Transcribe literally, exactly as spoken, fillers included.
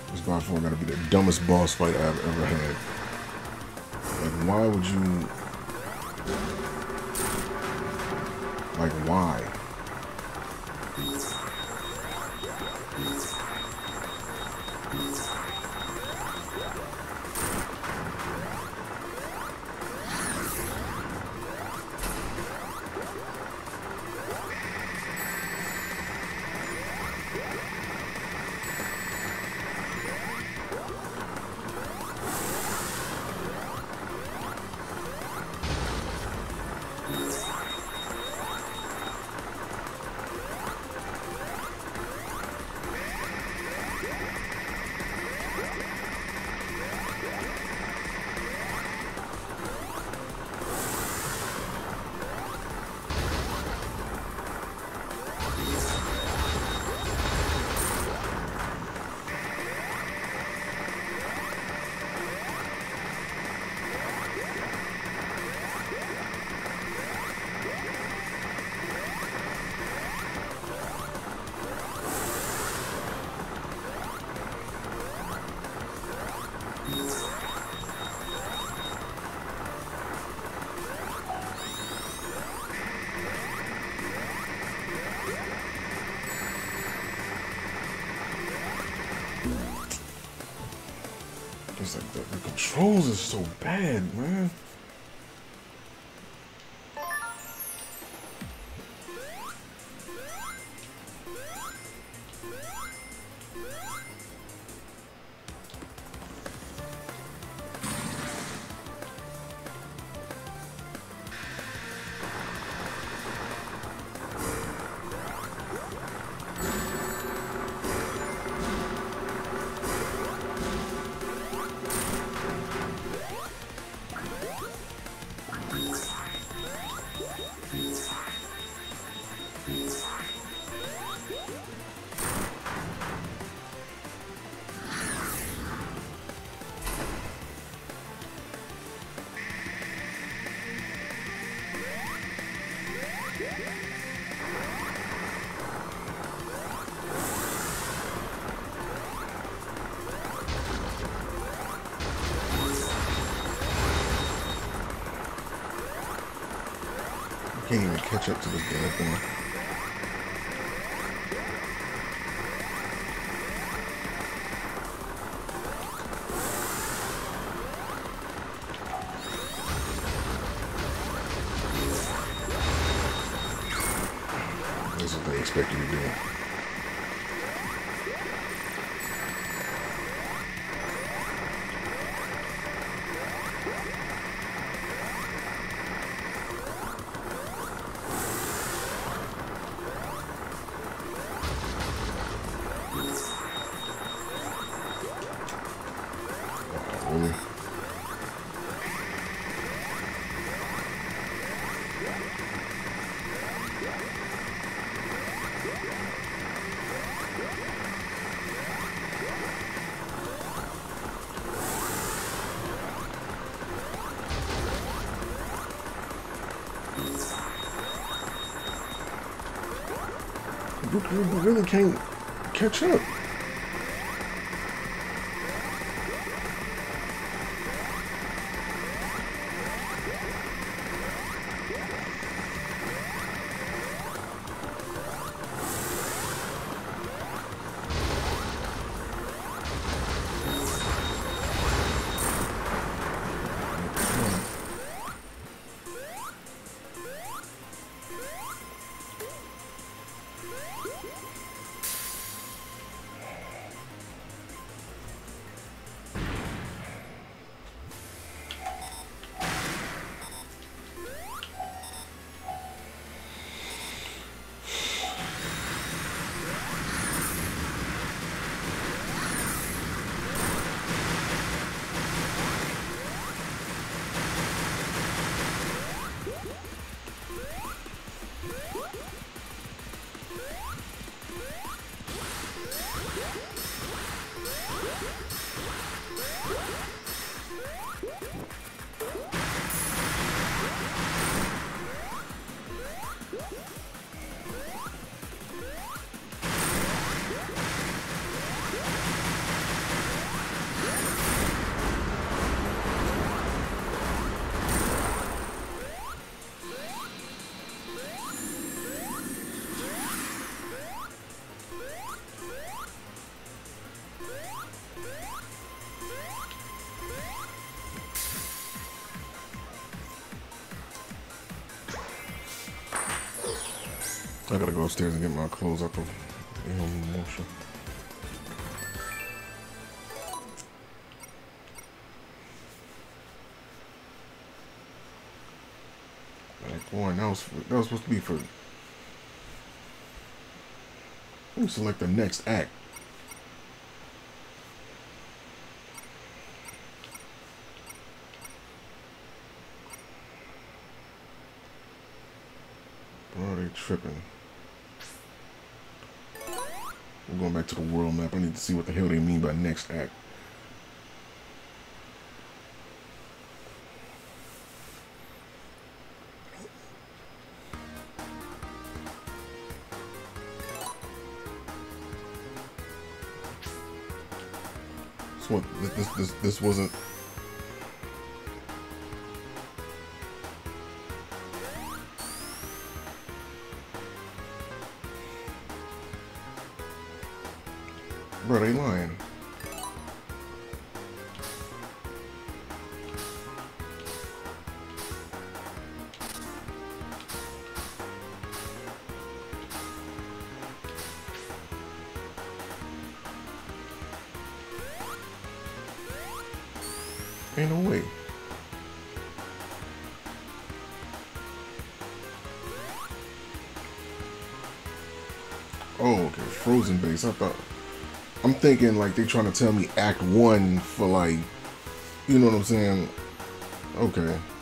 This by far gotta be the dumbest boss fight I've ever had. Like, why would you... Like, why? It's like the, the controls is so bad, man. Can't even catch up to this damn thing. This is what they expect you to do. Really? You, you really can't catch up. I gotta go upstairs and get my clothes out the motion. Act one, that was that was supposed to be for. Let me select the next act. Bro, they tripping. We're going back to the world map. I need to see what the hell they mean by next act. So what? This this this wasn't. Bro, they lying. Ain't no way. Oh, okay. Frozen base. I thought. I'm thinking like they trying to tell me act one for like, you know what I'm saying? Okay.